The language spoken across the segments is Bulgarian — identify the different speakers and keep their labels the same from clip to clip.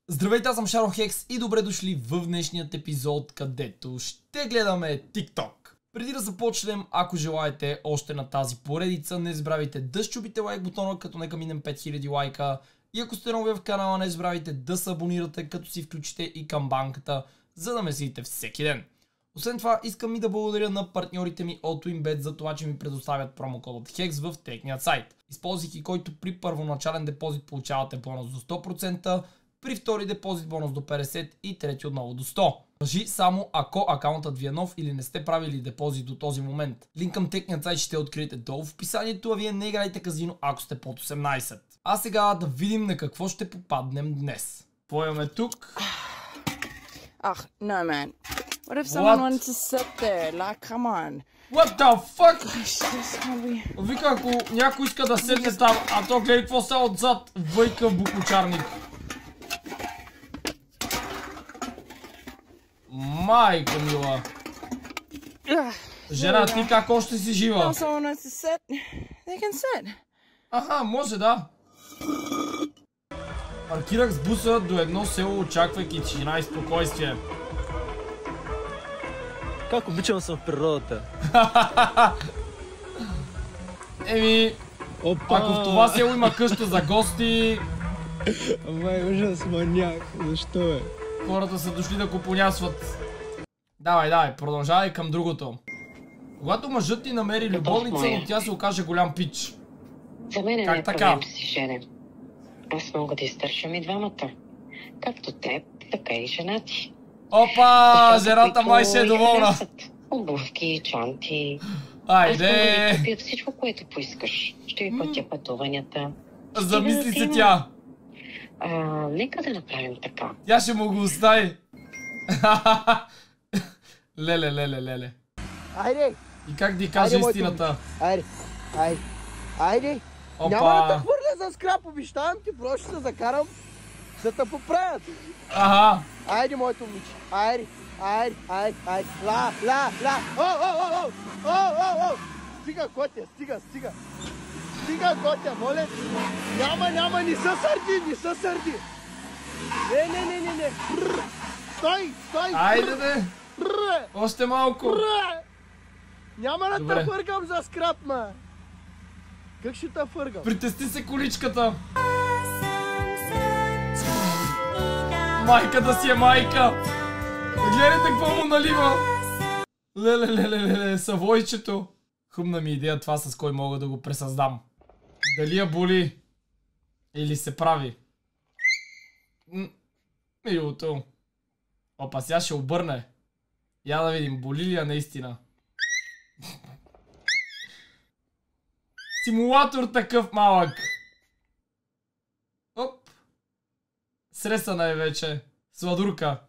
Speaker 1: Здравейте, аз съм Шаро Хекс и добре дошли в днешният епизод, където ще гледаме TikTok. Преди да започнем, ако желаете още на тази поредица, не забравяйте да щупите лайк бутона, като нека минем 5000 лайка. И ако сте нови в канала, не забравяйте да се абонирате, като си включите и камбанката, за да ме следите всеки ден. Освен това, искам и да благодаря на партньорите ми от WinBet за това, че ми предоставят промокодът HEX в техният сайт. Използвайки който при първоначален депозит получавате бонус до 100%, при втори депозит бонус до 50% и трети отново до 100%. Важи само ако акаунтът ви е нов или не сте правили депозит до този момент. Линк към техният сайт ще откриете долу в описанието, а вие не играйте казино, ако сте под 18. А сега да видим на какво ще попаднем днес. Поемаме тук.
Speaker 2: No man. What if someone wanted to sit there? Like, come on.
Speaker 1: What the fuck?
Speaker 2: Gosh,
Speaker 1: Вика, ако някой иска да седне там, а то гледай какво става отзад, въйка букучарник. Майка мила. Жена, ти как още си жива? Аха, може да. Паркирах с буса до едно село, очаквайки тишина и спокойствие.
Speaker 3: Как обичам съм в природата.
Speaker 1: Еми, ако в това село има къща за гости...
Speaker 3: Май, ужас, маняк. Защо е?
Speaker 1: Хората са дошли да купонясват. Давай, продължавай към другото. Когато мъжът ти намери любовница, но тя се окаже голям пич.
Speaker 4: За мен
Speaker 1: как
Speaker 4: не е
Speaker 1: така?
Speaker 4: проблем да си женен. Аз мога да изтършам и двамата. Както теб, така и жена ти.
Speaker 1: Опа, жената май се е доволна.
Speaker 4: Обувки, чанти.
Speaker 1: Айде.
Speaker 4: Аз мога да купя всичко, което поискаш. Ще ви платя пътуванията.
Speaker 1: Замисли се тя.
Speaker 4: Нека да направим така.
Speaker 1: Тя ще му го остави. Леле.
Speaker 3: Айде!
Speaker 1: И как ти каже истината?
Speaker 3: Айде!
Speaker 1: Опа.
Speaker 3: Няма да те хвърля за скрап, обещавам ти, просто ще се закарам да те поправят.
Speaker 1: Ага.
Speaker 3: Айде, моето момиче. Айде. Ла. О! Стига, Котя, стига. Стига, Котя, моля. Няма, не се сърди. Не. Стой.
Speaker 1: Айде, бе. Още малко.
Speaker 3: Няма да
Speaker 1: Добре.
Speaker 3: те фъргам за скрап, ма. Как ще те фъргам?
Speaker 1: Притести се количката. Майка да си е майка. Гледайте какво му налива. Леле, съвойчето. Хубна ми идея това, с кой мога да го пресъздам. Дали я боли или се прави. Милото. Опа, сега ще обърне. Я да видим, боли ли я наистина. Симулатор такъв малък. Оп. Сресана е вече. Сладурка.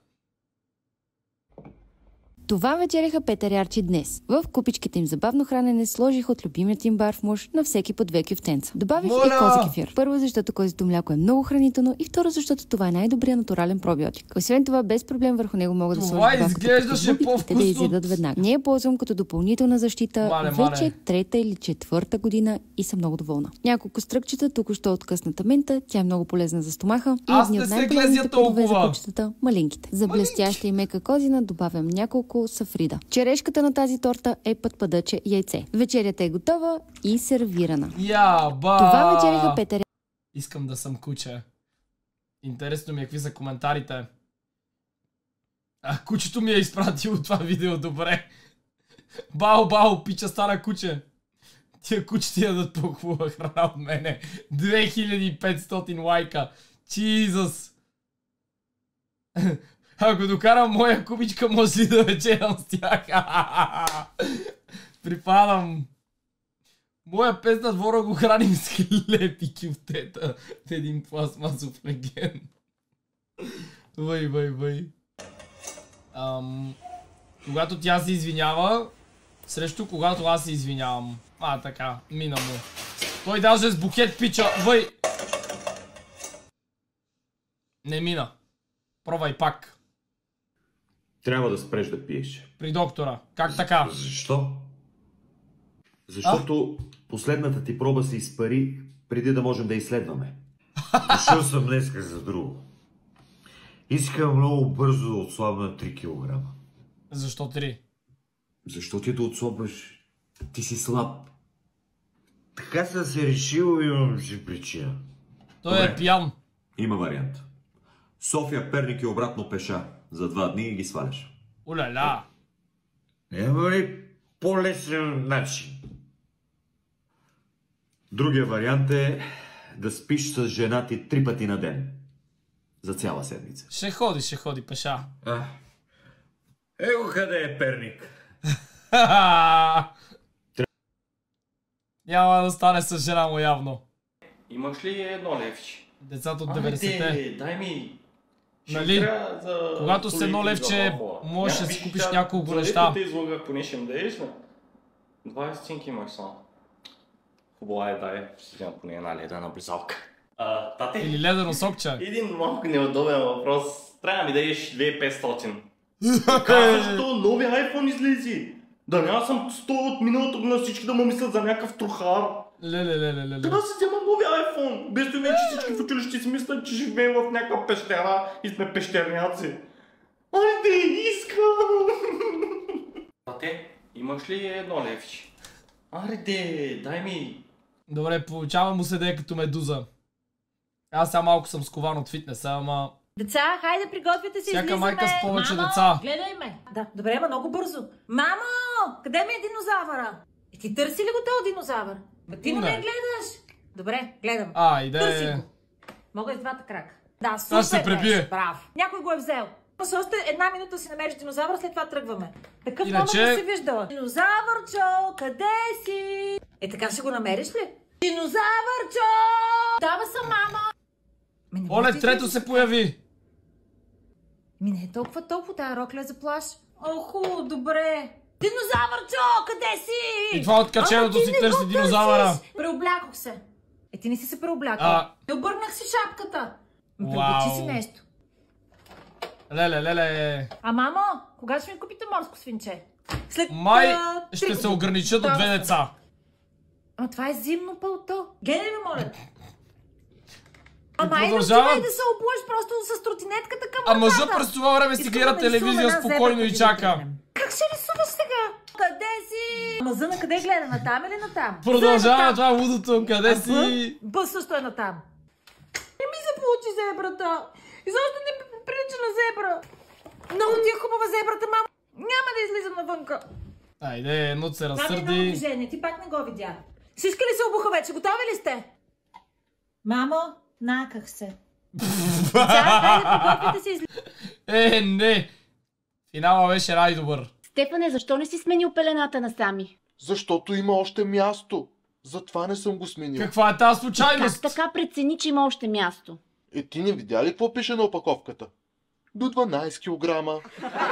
Speaker 5: Това вечеряха Петър и Арчи днес. В купичките им забавно хранене сложих от любимият им барфмуш на всеки по 2 кюфтенца. Добавих и кози кефир. Първо, защото козето мляко е много хранително, и второ, защото това е най-добрият натурален пробиотик. Освен това, без проблем върху него мога да сложа добавката и да изядат веднага. Не я ползвам като допълнителна защита вече трета или четвърта година и съм много доволна. Няколко стръкчета, току-що от късната мента, тя е много полезна за стомаха и едни от най-полезните плодове за кучетата – малинките. За блестяща и мека козина добавям няколко сафрида. Черешката на тази торта е пътпадъче яйце. Вечерята е готова и сервирана. Това вечеряха Петър.
Speaker 1: Искам да съм куче. Интересно ми е какви са коментарите. Кучето ми е изпратило това видео, добре. Бао, пича стара куче. Тия кучета ядат по-хубава храна от мене. 2500 лайка. Jesus. Ако докарам моя кубичка, може ли да вечерям с тях? Припадам. Моя пес на двора го храним с хлеб и кюфтета в един пластмасов леген. Въй. Когато тя се извинява, срещу когато аз се извинявам. Така, мина му. Той даже с букет пича. Въй! Не мина. Пробвай пак.
Speaker 6: Трябва да спреш да пиеш.
Speaker 1: При доктора. Как така?
Speaker 6: Защо? Защото последната ти проба се изпари преди да можем да изследваме. Дошъл съм днеска за друго. Искам много бързо да отслабна 3 кг.
Speaker 1: Защо 3?
Speaker 6: Защо ти да отслабваш? Ти си слаб. Така съм се решил и имам си причина.
Speaker 1: Той е пиян.
Speaker 6: Има вариант. София, Перник и обратно пеша. За 2 дни ги сваляш.
Speaker 1: Уляля.
Speaker 6: Няма ли по-лесен начин? Другия вариант е да спиш с жена ти 3 пъти на ден. За цяла седмица.
Speaker 1: Ще ходи пеша.
Speaker 6: Его къде е Перник?
Speaker 1: Няма да стане с жена му явно.
Speaker 7: Имаш ли 1 левче?
Speaker 1: Децата от 90-те.
Speaker 7: Дай ми.
Speaker 1: Нали? Когато с 1 левче можеш да си купиш няколко неща.
Speaker 7: Те излага, поне ще им даеш ли? 20 стотинки имаш само. Хубаво е, дай. Ще взема поне една ледена близалка. Тате?
Speaker 1: Или ледено сокче.
Speaker 7: Един малко неудобен въпрос. Трябва да ми дадеш 2500. Казваш, то нови iPhone излезе. Да няма съм 100 от миналото на всички да му мислят за някакъв трухар.
Speaker 1: Леле.
Speaker 7: Трябва да си взема нови iPhone. Без това вече всички в училище си мислят, че живеем в някаква пещера и сме пещерняци. Айде, искам! Тате, имаш ли 1 левче? Айде, дай ми.
Speaker 1: Добре, получава му се да е като медуза. Аз сега малко съм скован от фитнеса, ама...
Speaker 8: Деца, хайде, приготвяйте се,
Speaker 1: всяка
Speaker 8: излизаме.
Speaker 1: майка с повече
Speaker 8: Мамо,
Speaker 1: деца.
Speaker 8: Гледай ме. Да, добре, ама много бързо. Мамо, къде ми е динозавъра? Ти търси ли го този динозавър? Ти не ме гледаш. Добре, гледам. Търси го. Мога и с двата крака. Да, супер.
Speaker 1: Ще се пребие.
Speaker 8: Браво. Някой го е взел. С още 1 минута си намериш динозавъра, след това тръгваме. Такъв
Speaker 1: иначе...
Speaker 8: номер не си виждала. Динозавърчо, къде си? Така ще го намериш ли? Динозавърчо! Дава съм, мама.
Speaker 1: Оле, трето се появи.
Speaker 8: Ми не е толкова, тая рокля за плаш. Оху, добре. Динозавърчо, къде си?
Speaker 1: И това откаченото си търси динозавъра.
Speaker 8: Преоблякох се. Ти не си се преоблякал. Не обърнах си шапката. Преоблачи си нещо.
Speaker 1: Леле.
Speaker 8: А мамо, кога ще ми купите морско свинче? След
Speaker 1: май ще се ограничат от 2 деца.
Speaker 8: Ама това е зимно пълто. Гене ми, моля.
Speaker 1: Ама
Speaker 8: продължават да се обуеш просто с тротинетката към
Speaker 1: вратата. А мъжът през това време си гледа телевизия спокойно и чака.
Speaker 8: Как ще рисуваш сега? Къде си? Мазъна къде гледа? Натам или натам?
Speaker 1: Продължава това лудото. Къде си?
Speaker 8: Б също е натам. Не ми се получи зебрата. И защо не прилича на зебра? Много ти е хубава зебрата, мамо. Няма да излизам навънка.
Speaker 1: Айде, но се разсърди.
Speaker 8: Това е много движение, ти пак не го видя. Всички ли се обуха вече? Готови ли сте? Мамо, наках се.
Speaker 1: Не. Финала беше най-добър.
Speaker 9: Стефане, защо не си сменил пелената на Сами?
Speaker 3: Защото има още място. Затова не съм го сменил.
Speaker 1: Каква е тази случайност?
Speaker 9: Как така прецени, че има още място?
Speaker 3: Ти не видя ли какво пише на опаковката? До 12 килограма.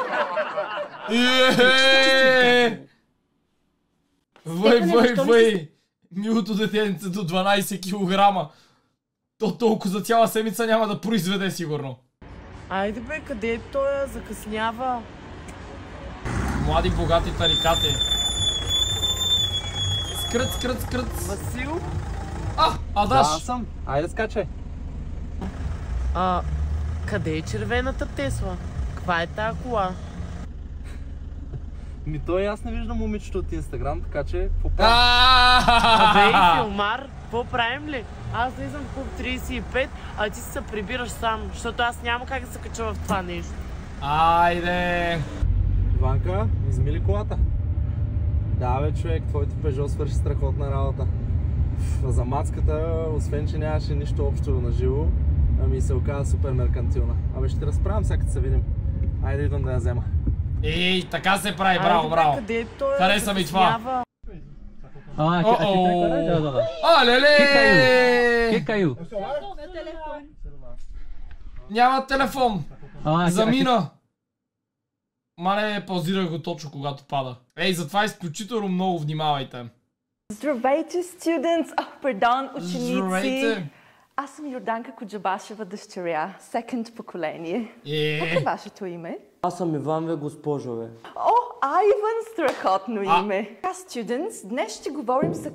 Speaker 1: Въй. Милото детенце до 12 килограма. То толкова за цяла седмица няма да произведе сигурно.
Speaker 10: Айде бе, къде е той? Закъснява.
Speaker 1: Млади богати тарикати. Скрът.
Speaker 10: Васил?
Speaker 1: Адаш.
Speaker 11: Да, аз съм. Айде скачай.
Speaker 10: Къде е червената Тесла? Каква е тая кола?
Speaker 11: Той аз не виждам момичето от Инстаграм, така че
Speaker 10: Абе, филмар, какво правим ли? Аз влизам в клуб 35, а ти се прибираш сам, защото аз няма как да се кача в това нещо.
Speaker 1: Айде!
Speaker 11: Иванка, изми ли колата? Да бе, човек, твоето Пежо свърши страхотна работа. За мацката, освен че нямаше нищо общо на живо, ами се оказа супер меркантилна. Абе, ще разправям сега като се видим. Айде, идвам да я взема.
Speaker 1: Ей, така се прави, браво. Хареса ми това. Леле!
Speaker 11: Кекаю.
Speaker 1: Няма телефон. Замина. Мале, паузирах го точно когато пада. Ей, затова изключително много внимавайте.
Speaker 12: Здравейте, студентс! Пардон, ученици!
Speaker 1: Здравейте!
Speaker 12: Аз съм Йорданка Коджабашева дъщеря, секонд поколение. Как е вашето име?
Speaker 10: Аз съм Иван, госпожо, бе.
Speaker 12: Айван, страхотно име. Студентс, днес ще говорим за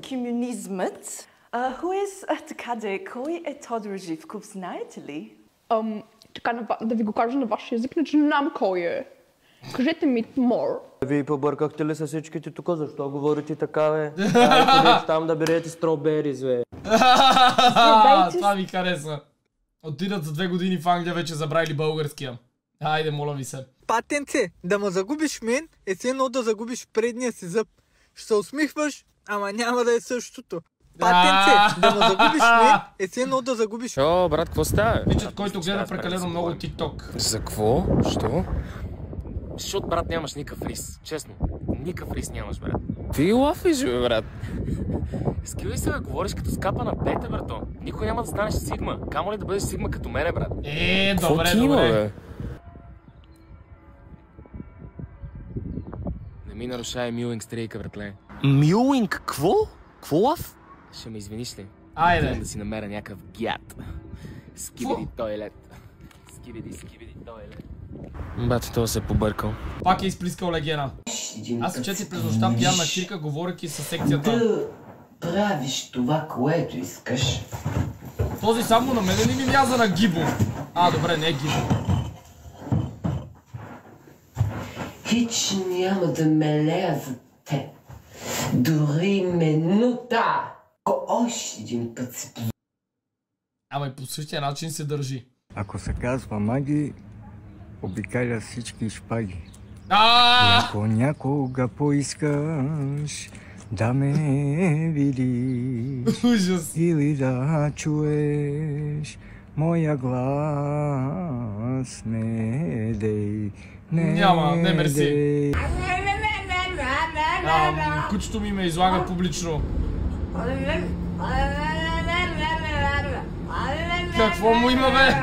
Speaker 12: комунизмът. Кой е Тодор Живков, знаете ли?
Speaker 2: така да ви го кажа на вашия език, не знам кой е. Кажете ми more.
Speaker 13: Вие побъркахте ли са всичките тук? Защо говорите така, бе? Айде там да берете строберис, бе.
Speaker 1: Това ми хареса. Отидат за 2 години в Англия, вече забравили българския. Хайде, моля ви се.
Speaker 14: Патенце, да ме загубиш мен е все едно да загубиш предния си зъб. Ще се усмихваш, ама няма да е същото. Патенце, да ме загубиш мен е все едно да загубиш...
Speaker 15: О, брат, какво става?
Speaker 1: Пичът, който гледа прекалено много TikTok.
Speaker 15: За какво? Що? Защото, брат, нямаш никакъв рис. Честно. Никакъв рис нямаш, брат. Ти лафиш, бе, брат. Скивай се, бе, говориш като скапа на пета, брато. Никой няма да станеш сигма. Камо ли да бъдеш сигма като мене, брат?
Speaker 1: Добре.
Speaker 15: Не ми нарушай Мюлинг стрейка, братле.
Speaker 16: Мюлинг, какво? Какво лав?
Speaker 15: Ще ме извиниш ли?
Speaker 1: Айде.
Speaker 15: Трябва да си намеря някакъв гят. Скибиди тойлет. Скибиди тойлет. Бате, това се е побъркал.
Speaker 1: Пак е изплискал легена. Аз вчера през нощта пиян на чирка, говорейки със секцията.
Speaker 17: Да правиш това, което искаш.
Speaker 1: Този само на мене не ми мяза на Гибо. Добре, не е Гибо.
Speaker 17: Хич няма да мелея за теб. Дори минута. Още един път се...
Speaker 1: Ама и по същия начин се държи.
Speaker 18: Ако се казва Маги, обикаля всички шпаги. И ако някога поискаш да ме видиш или да чуеш моя глас, не дей,
Speaker 1: няма, не мерси. Кучето ми ме излага публично. Какво му има, бе?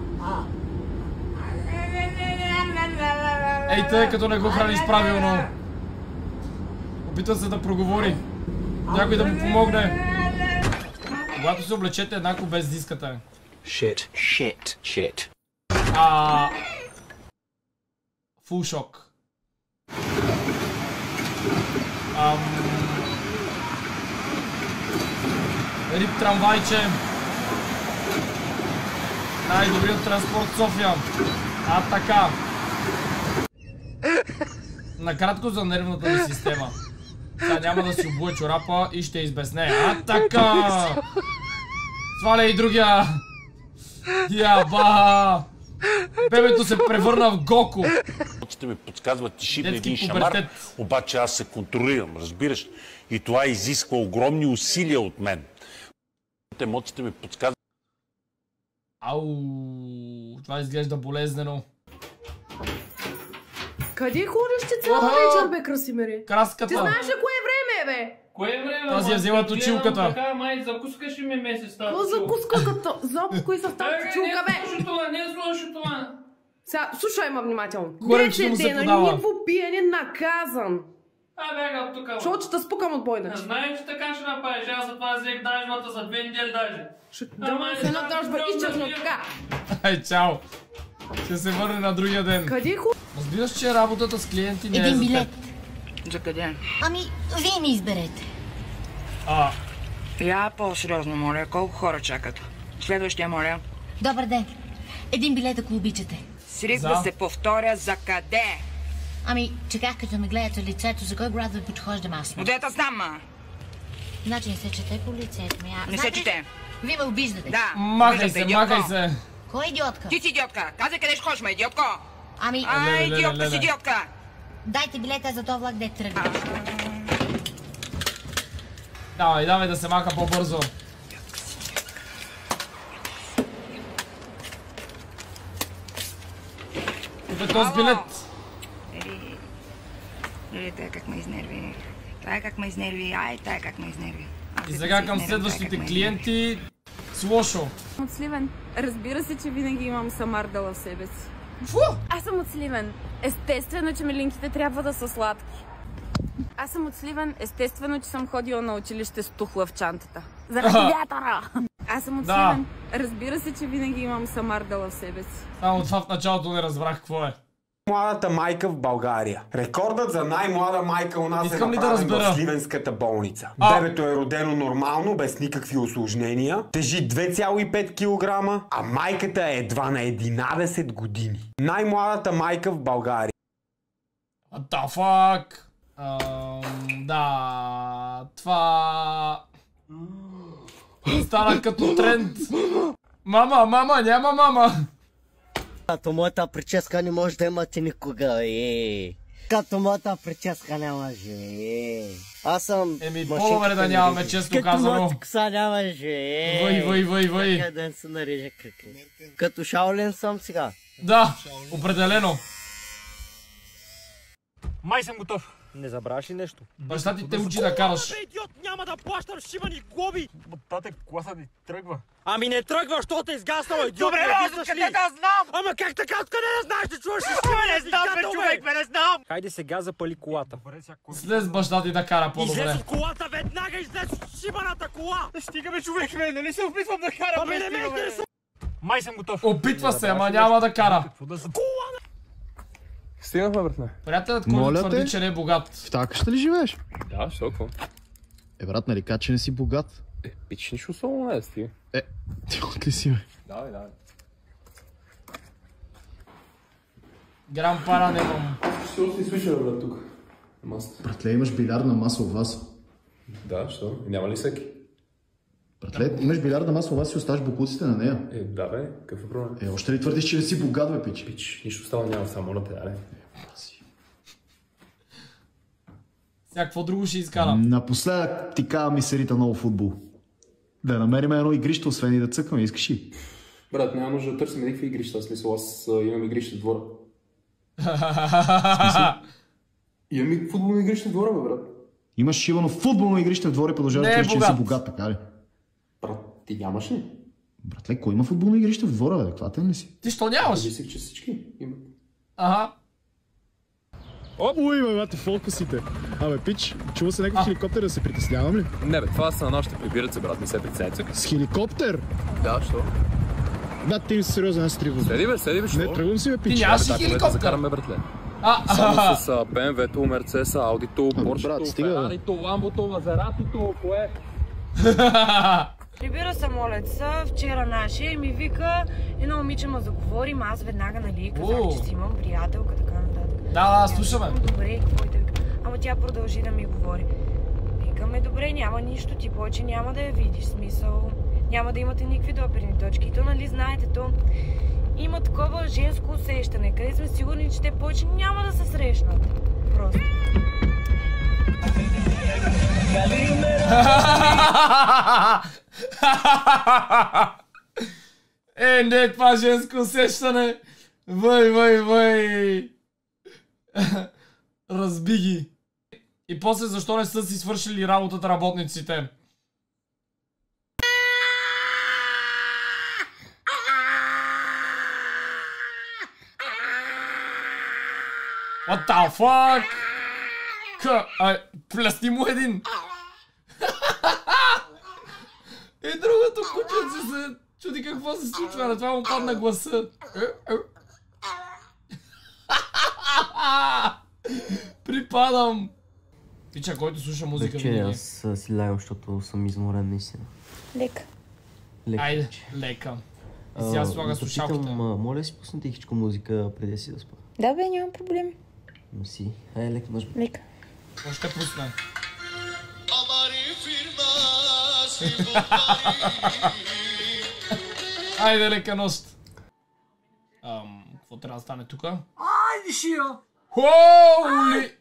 Speaker 1: Ей, тъй като не го храниш правилно. Опитва се да проговори. Някой да му помогне. Когато се облечете еднакво без диската.
Speaker 16: Shit.
Speaker 1: Фул шок. Рип трамвайче. Най-добрият транспорт в София. Така. Накратко за нервната ми система. Сега няма да си обуе чорапа и ще избесне. Така! Сваля и другия! Яба! Бебето се превърна в Гоку.
Speaker 19: Емоциите ми подсказват ти шибне един шамар, обаче аз се контролирам, разбираш? И това изисква огромни усилия от мен. Емоциите ми подсказват...
Speaker 1: Това изглежда болезнено.
Speaker 20: Къде ходиш ти цял вечер, бе, Красимире?
Speaker 1: Краската.
Speaker 20: Ти знаеш ли кое време е, бе?
Speaker 7: Кое време?
Speaker 1: Тази е взела точилката.
Speaker 7: Така, май, закускаш ли ме месец тази
Speaker 20: точилка? Закуска като... Кои са в тази точилка, бе?
Speaker 7: Не слушай това, не слушай това.
Speaker 20: Сега, слушай ма внимателно.
Speaker 1: Коренчето му се подава.
Speaker 20: Никво пиене наказан.
Speaker 7: Бегам тук.
Speaker 20: Защото ще спукам от бойна.
Speaker 7: Знаем, че така ще направиш. Аз затова взех дажбата за 2 недели даже.
Speaker 20: Да, се една дажба изчезна така.
Speaker 1: Ай, чао. Ще се върне на другия ден.
Speaker 20: Къде ху...
Speaker 1: Разбираш, че работата с клиенти не е за теб.
Speaker 21: Един билет.
Speaker 20: За къде?
Speaker 21: Вие ми изберете.
Speaker 20: Я по-сериозно, моля. Колко хора чакат? Следващия, моля.
Speaker 21: Добър ден. Един билет, ако обичате.
Speaker 20: Срик да се повторя за къде?
Speaker 21: Чеках като ме гледате лицето, за кой град да подхождам аз.
Speaker 20: Отдета знам, ма.
Speaker 21: Значи не се чете по лицето ми.
Speaker 20: Не се чете.
Speaker 21: Вие ме обиждате.
Speaker 20: Да.
Speaker 1: Махай се.
Speaker 21: Кой е идиотка?
Speaker 20: Ти си идиотка. Казай къде ще ходиш, ма, идиотко.
Speaker 21: Ай,
Speaker 20: идиотка си идиотка.
Speaker 21: Дайте билета за този влак, де тръгва.
Speaker 1: Давай да се маха по-бързо. Купе този билет.
Speaker 20: Тая как ме изнерви. Тая как ме изнерви.
Speaker 1: И сега към следващите клиенти с лошо.
Speaker 2: От Сливен. Разбира се, че винаги имам самардала в себе си. Аз съм от Сливен. Естествено, че милинките трябва да са сладки. Аз съм от Сливен. Естествено, че съм ходила на училище с тухла в чантата. Заради вятъра! Аз съм от Сливен. Разбира се, че винаги имам самардала в себе си.
Speaker 1: Само това в началото не разбрах какво е.
Speaker 4: Младата майка в България. Рекордът за най-млада майка у нас
Speaker 1: Искам
Speaker 4: е направен в Сливенската болница. Бебето е родено нормално, без никакви осложнения. Тежи 2,5 кг, а майката е едва на 11 години. Най-младата майка в България.
Speaker 1: What the fuck? Да, това... стана като тренд. Мама, няма мама.
Speaker 22: Като моята прическа не може да имате никога, Като моята прическа не може, Аз съм...
Speaker 1: по-добре да нямаме, често казано.
Speaker 22: Като моята коса нямаше,
Speaker 1: Въй.
Speaker 22: Така да се нареже кръка. Като Шаолин съм сега.
Speaker 1: Да, определено.
Speaker 23: Май съм готов.
Speaker 22: Не забравяш ли нещо?
Speaker 1: Баща ти те учи да караш.
Speaker 23: Идиот, няма да плащам шибани глоби! Тате, колата ни тръгва. Ами не тръгва, защото е изгаснала, идиот! Добре, аз откъде да знам? Ама как така, откъде да знаеш, да чуваш шибани? Не знам, бе, човек, не знам! Хайде сега запали колата.
Speaker 1: Слез баща ти да кара по-добре.
Speaker 23: Излез от колата, веднага излез от шибаната кола! Стигаме, човек, нали се опитвам да карам? Ами не ме интересува! Май съм готов.
Speaker 1: Опитва се, ама няма да кара.
Speaker 24: Стигнахме, братне.
Speaker 1: Приятелът Коли твърди, че не е богат.
Speaker 24: В тази къща ли живееш? Да, що какво? Брат, нали кажа, че не си богат? Пич, нищо особено не е, стига. Ти от ли си, бе? Давай.
Speaker 1: Грам пара нямам.
Speaker 24: Ще си свиша, брат, тук.
Speaker 18: Братле, имаш билярдна маса у вас.
Speaker 24: Да, що? Няма ли всеки?
Speaker 18: Братле, имаш билярдна маса у вас и оставаш бокуците на нея.
Speaker 24: Да, бе, какъв е проблем?
Speaker 18: Още ли твърдиш, че не си богат, бе, пич?
Speaker 24: Пич, нищо става няма, само на те, аре.
Speaker 1: Сега, какво друго ще изкарам?
Speaker 18: Напоследък ти казва ми серита много футбол. Да намерим едно игрище, освен и да цъкаме, искаш ли?
Speaker 24: Брат, няма нужда да търсим никакви игрища, в смисъл, аз имам игрище в двора. Имам футболно игрище в двора, бе, брат.
Speaker 18: Имаш шибано футболно игрище в двора и продължаваш да твърдиш, че си богат, така ли?
Speaker 24: Брат, ти нямаш ли?
Speaker 18: Братле, кой има футболно игрище в двора, бе? Адекватен ли си?
Speaker 1: Ти що нямаш?
Speaker 24: Мислих, че всички имат.
Speaker 1: Ага.
Speaker 24: Ой, бе, фокусите. Абе, пич, чува се някакъв хеликоптер да се притеснявам ли? Не, бе, това са на нашите прибират се, брат, не се притесняйте.
Speaker 18: С хеликоптер?
Speaker 24: Да, що?
Speaker 18: Брат, ти ми си сериозен, аз тръгвам.
Speaker 24: Седи, бе, що?
Speaker 18: Не, тръгвам си, бе, пич.
Speaker 1: Ти нямаш ли хеликоптер?
Speaker 24: Да закараме, братле. Само с BMW-то, Мерцеса, Audi-то, Porsche-то, Ферари-то, Ламбото, Мазератито, кое?
Speaker 8: Прибира самолеца, вчера нашия и ми вика едно момиче ма заговорим, аз веднага, нали, казах, че си имам приятелка, така нататък.
Speaker 1: Да, слушаме.
Speaker 8: Добре, какво и така. Ама тя продължи да ми говори. Викаме, добре, няма нищо, ти повече няма да я видиш, смисъл. Няма да имате никакви допирни точки. И то, нали, знаете, то има такова женско усещане, къде сме сигурни, че те повече няма да се срещнат. Просто.
Speaker 1: Не, това женско усещане. Въй. Разби ги. И после защо не са си свършили работата работниците? What the fuck? Плясни му един. И другото кученце се чуди какво се случва, на това му падна гласа. Припадам. Пича, който слуша музика винаги.
Speaker 13: Аз си лягам, защото съм изморен наистина.
Speaker 8: Лека.
Speaker 1: Айде, лека. И сега слага слушалките.
Speaker 13: Моля си пусна тихичко музика преди да си да спа.
Speaker 8: Да бе, нямам проблем.
Speaker 13: Но си. Айде, лека, може би.
Speaker 8: Лека.
Speaker 1: Какво ще пусна? Айде, лека нощ. Какво трябва да стане тука?
Speaker 14: Айде, шия!
Speaker 1: Хоули!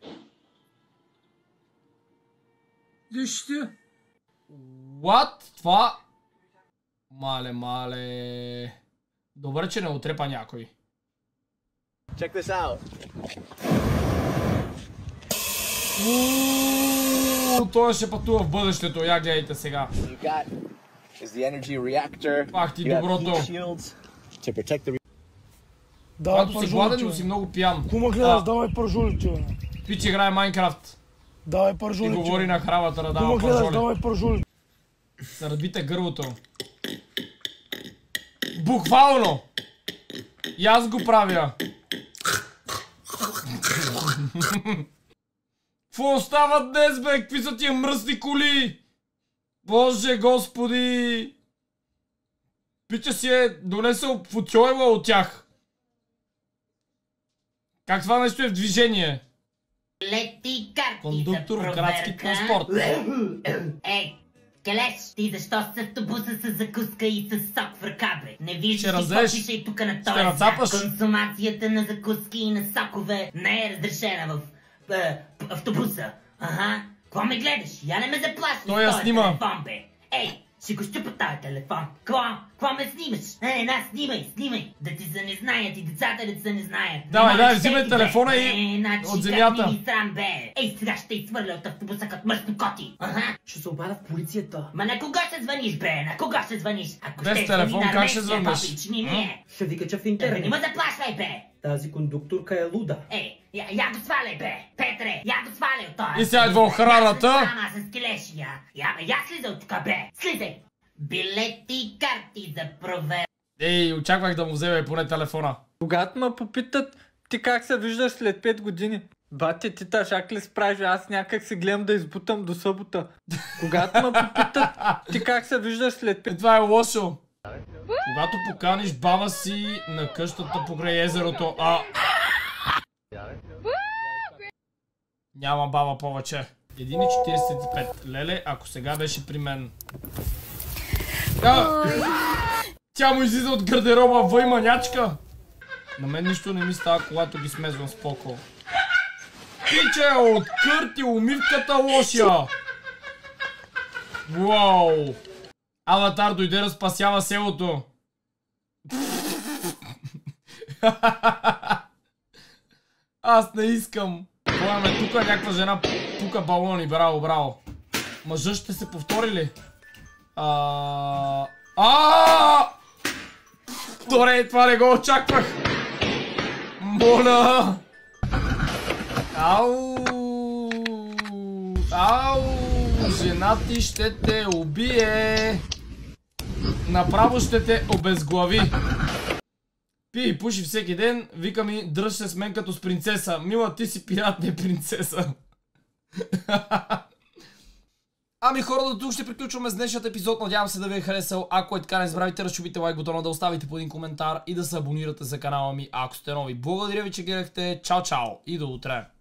Speaker 14: Вижте!
Speaker 1: What? Това? Мале. Добре, че не отрепа някой.
Speaker 3: Check this out.
Speaker 1: Той ще пътува в бъдещето, я гледайте сега. Пак ти доброто. Когато си гладен, но си много пиян.
Speaker 14: Кума гледаш, давай пържулите.
Speaker 1: Пич играе Майнкрафт.
Speaker 14: Давай пържулите.
Speaker 1: И говори на хравата да дава
Speaker 14: пържули.
Speaker 1: пържули.
Speaker 14: Давай пържулите.
Speaker 1: Се разбите гърлото. Буквално! И аз го правя. Какво става днес, бе? Какви са тия мръсни коли? Боже господи! Пича си е донесъл футьойла от тях. Как това нещо е в движение?
Speaker 21: Лети карти.
Speaker 1: Кондуктор в градски транспорт.
Speaker 21: Ей, Келеш, ти защо с автобуса с закуска и с сок в ръка, бе? Не виждаш ли какво пише и тук на този знак? Консумацията на закуски и на сокове не е разрешена в автобуса. Ага, какво ме гледаш? Я не ме заплашвай с този телефон, бе. Ей, ще го щупа този телефон. Какво ме снимаш? Снимай. Да ти се не знаят и децата да се не знаят.
Speaker 1: Давай, взимай телефона и от земята.
Speaker 21: Ей, сега ще изхвърля от автобуса като мръсни коти. Ага.
Speaker 5: Ще се обадя в полицията.
Speaker 21: Ма на кога ще звъниш, бе? На кога ще звъниш? Ако
Speaker 1: без телефон как ще звъниш?
Speaker 5: Ще ви кача в интернет.
Speaker 21: Не ме заплашвай, бе.
Speaker 5: Тази кондукторка е луда.
Speaker 21: Ей, я го сваляй, бе! Петре, я го сваляй от този!
Speaker 1: И сега идва охраната!
Speaker 21: Ама с келеши, я слизай от тук, бе! Слизай! Билети и карти за проверка.
Speaker 1: Ей, очаквах да му вземе поне телефона.
Speaker 14: Когато ме попитат, ти как се виждаш след 5 години? Бате, ти тъжак ли справиш? Аз някак се гледам да избутам до събота. Когато ме попитат, ти как се виждаш след 5...
Speaker 1: Това е лошо. Когато поканиш баба си на къщата покрай езерото, няма баба повече. 1,45. Леле, ако сега беше при мен. Тя му излиза от гардероба, въй манячка. На мен нищо не ми става, когато ги смезвам с поко. Пиче, откърти умивката лошия. Уау. Аватар дойде да спасява селото. Аз не искам. Поеме тук някаква жена пука балони. Браво. Мъжът ще се повтори ли? Добре, това не го очаквах. Моля. Жена ти ще те убие. Направо ще те обезглави. Пи и пуши всеки ден. Вика ми, дръж се с мен като с принцеса. Мила, ти си пират, не принцеса. Ами хора, до тук ще приключваме с днешният епизод. Надявам се да ви е харесал. Ако е така, не забравяйте да разчупите лайк бутона, да оставите по един коментар и да се абонирате за канала ми, ако сте нови. Благодаря ви, че гледахте. Чао и до утре.